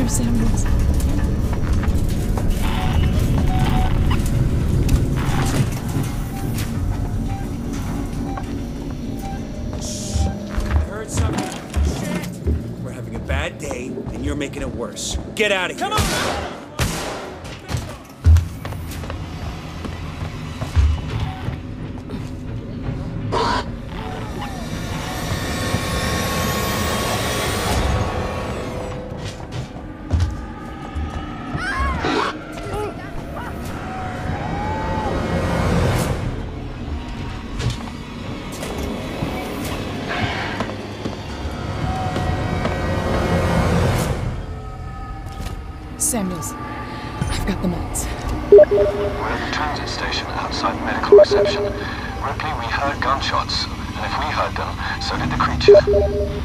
Samuels. I heard something. Shit! We're having a bad day, and you're making it worse. Get out of here. Come on! Samuels, I've got the meds. We're at the transit station outside medical reception. Ripley, we heard gunshots, and if we heard them, so did the creature.